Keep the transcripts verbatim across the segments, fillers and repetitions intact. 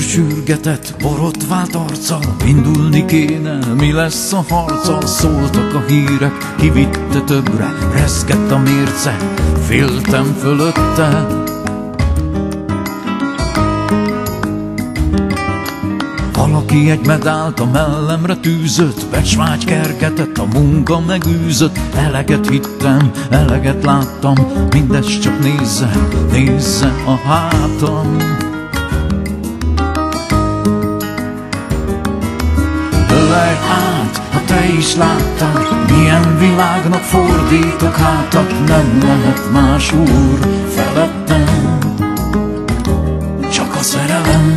sürgetett, borotvált arccal, indulni kéne, mi lesz a harccal. Szóltak a hírek, kivitte többre, reszkett a mérce, féltem fölötte. Valaki egy medált a mellemre tűzött, becsvágy kergetett, a munka megűzött. Eleget hittem, eleget láttam, mindezt csak nézze, nézze a hátam. Ölelj át, ha te is láttad, milyen világnak fordítok hátat. Nem lehet más úr felettem, csak a szerelem.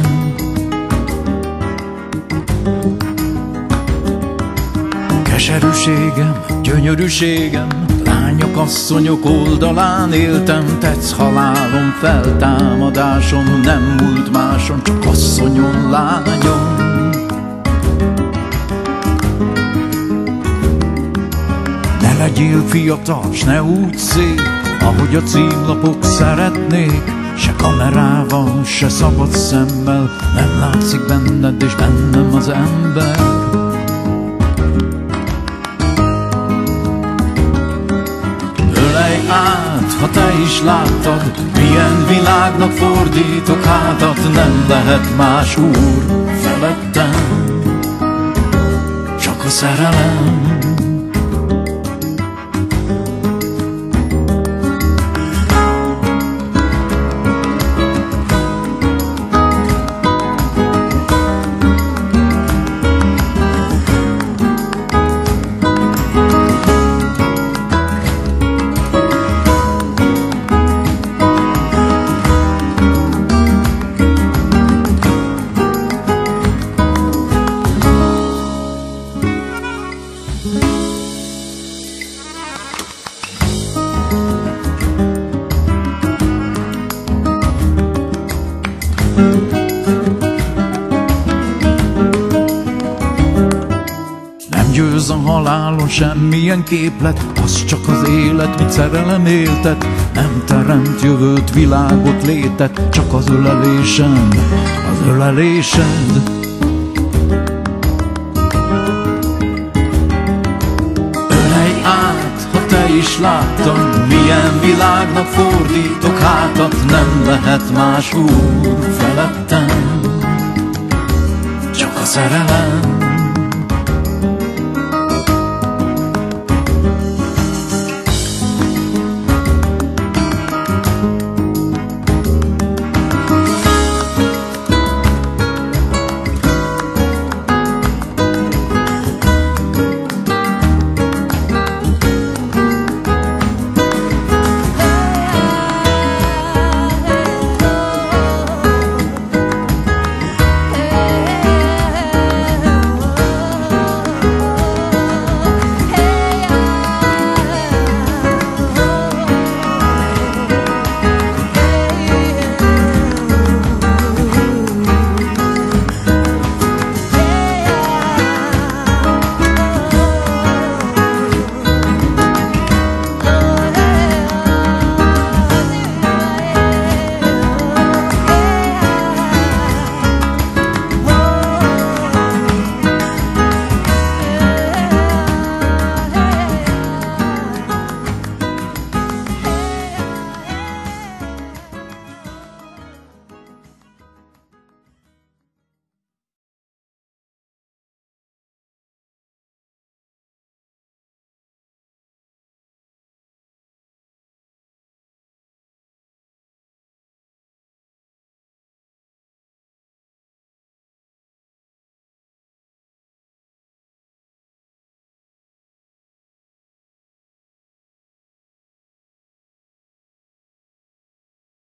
Keserűségem, gyönyörűségem, lányok, asszonyok oldalán éltem. Tetsz halálom, feltámadásom, nem múlt máson, csak asszonyon, lányom. Ne legyél fiatal, s ne úgy szép, ahogy a címlapok szeretnék. Se kamerával, se szabad szemmel, nem látszik benned és bennem az ember. Ölelj át, ha te is láttad, milyen világnak fordítok hátat. Nem lehet más úr felettem, csak a szerelem. Nem győz a halálon semmilyen képlet, az csak az élet, mit szerelem éltet. Nem teremt jövőt, világot, létet, csak az ölelésem, az ölelésed. Ölelj át, ha te is láttad, milyen világnak fordítok hátat. Nem lehet más úr felettem, csak a szerelem.